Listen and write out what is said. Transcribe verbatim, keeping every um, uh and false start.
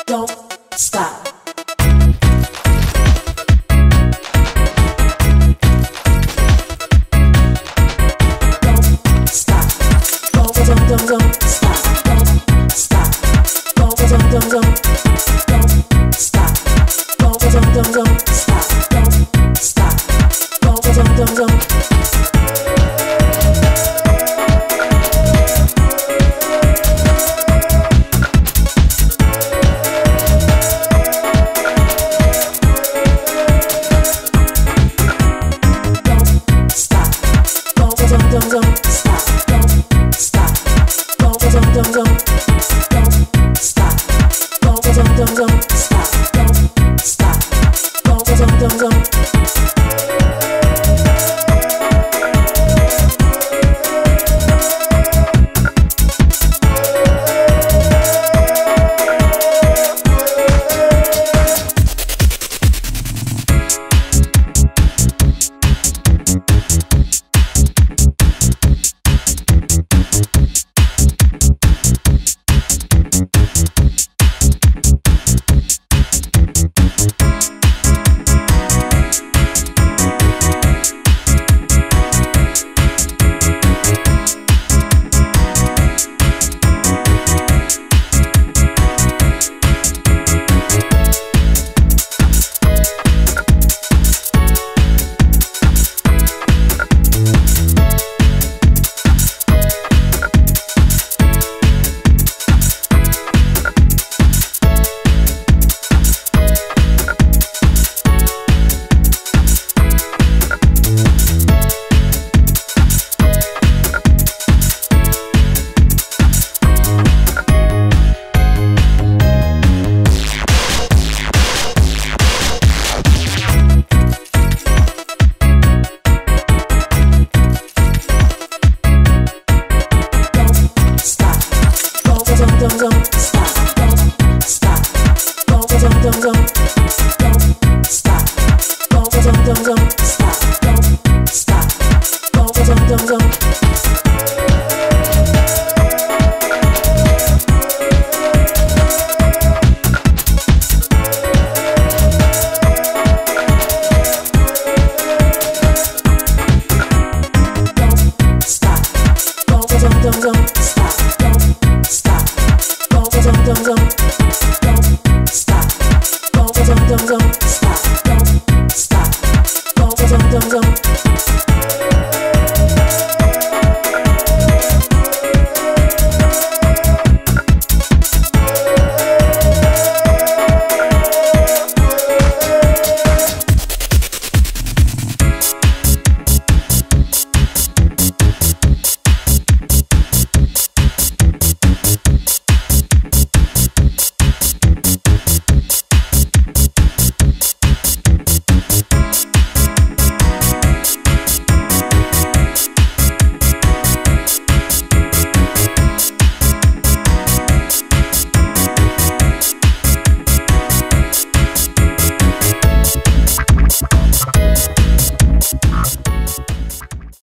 Don't stop. Don't stop. Don't don't don't don't stop. Don't stop. Don't don't don't don't. Don't stop. Don't don't don't don't stop. Don't stop. Don't don't don't don't. Don't don't stop. Don't stop. Don't don't don't don't. Don't stop. Don't don't don't don't.